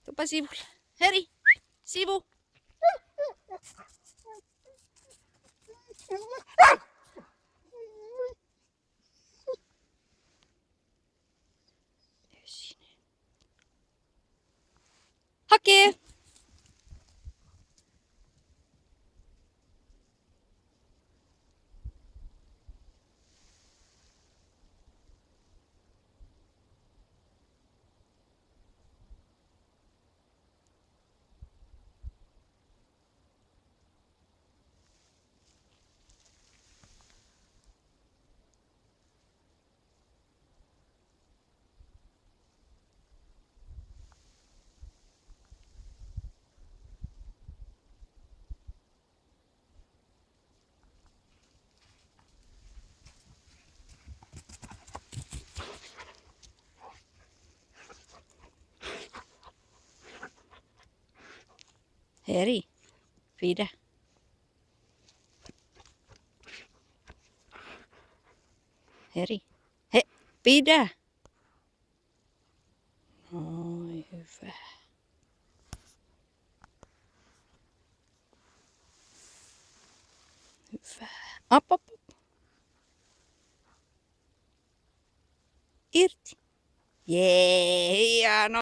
Tupa sivulle. Heri, sivu. Hakee. Heri, pidä. Heri, pidä. Oi, hyvä. Hyvä. Op. Irti. Jee, hieno.